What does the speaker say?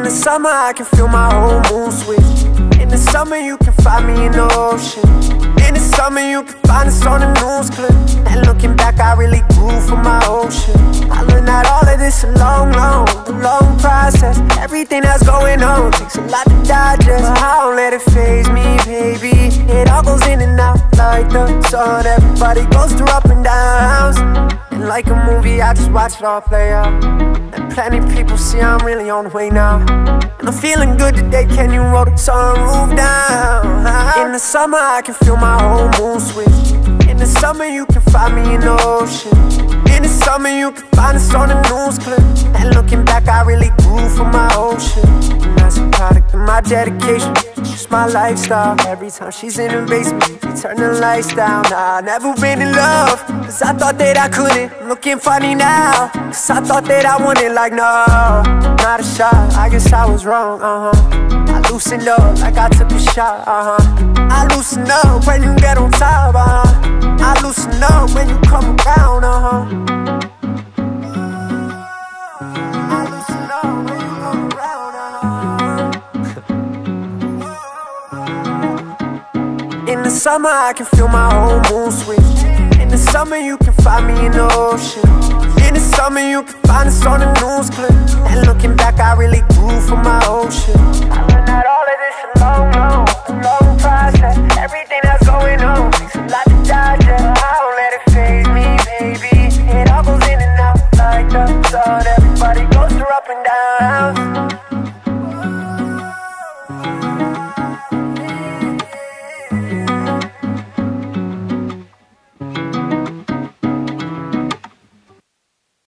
the summer I can feel my whole mood switch. In the summer you can find me in the ocean. In the summer you can find us on a news clip. And looking back I really grew from my ocean. I learned that all of this a long process. Everything that's going on takes a lot to digest, but I don't let it faze me, baby. It all goes in and out like the sun. Everybody goes through up and downs, and like a movie I just watch it all play out. And plenty people see I'm really on the way now. And I'm feeling good today, can you roll the sunroof down? In the summer I can feel my whole mood switch. In the summer you can find me in the ocean. In the summer you can find us on a news clip. And looking back I really grew from my ocean. And that's a product of my dedication, just my lifestyle. Every time she's in the basement, she turn the lights down. Nah, never been in love, cause I thought that I couldn't. I'm looking funny now, cause I thought that I wanted. Like no, not a shot, I guess I was wrong, I loosened up like I took a shot, I loosen up when you get on top, I loosen up when you come around, I loosen up when you come around, In the summer I can feel my whole mood switch. In the summer you can find me in the ocean. In the summer you can find us on a news clip. And looking back I really grew from my ocean. I learned that all of this a long process. Everything that's going on takes a lot to digest. I don't let it faze me, baby. It all goes in and out like the sun. Everybody goes through up and down.